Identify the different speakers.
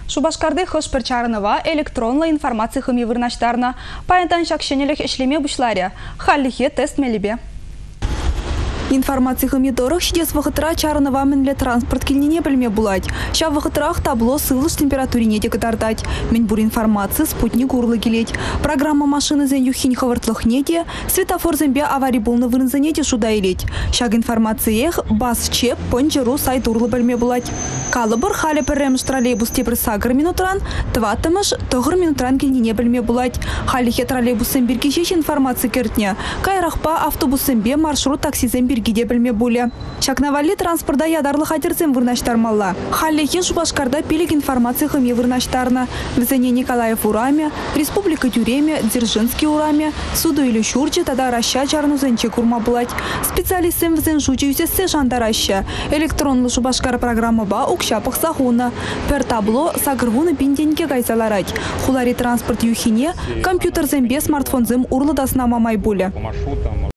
Speaker 1: Шубашкарды хошперчарынова электронла информация хыми вырнаштарна. Паянтан шакшенелек ишлеме бушларя. Халлихе тест мелебе.
Speaker 2: Информация хомидорах щедес вахытра чарынова менле транспорт кильнине білме булать. Ща вахытрах табло сылыш температурине текатартать. Мен бур информация спутник урлы келеть. Программа машины зен юхинь хавартлых нете, светофор зенбе аварий болны вырнзанете шуда илеть. Щаг информация ех бас чеп пончеру сайт урлы білме булать. Калыбыр халі пірремш троллейбус тепір сагыр минутран, тватымыш тоғыр минутран кильнине білме булать. Халихе троллейбус зенбір кешеш информация кертне. Кайрахпа автобус зенбе маршрут такси зенбір гиде білме буле. Чакнавали транспорта ядарлы хатерцем вырнаштармалла. Халлихе Шубашкарда пилик информация хыме вырнаштарна. Везене Николаев ураме, Республика Тюреме, Дзержинский ураме, Суду или Шурче тада раща чарну зенче курма булать. Специалистем везен жучуюся се жандараща. Электронлы Шубашкар программа ба укшапах сахуна. Пер табло сагырвуны пинденке гайзаларать. Хулари транспорт юхине, компьютер зембе смартфон зем урлы даснама майбуле.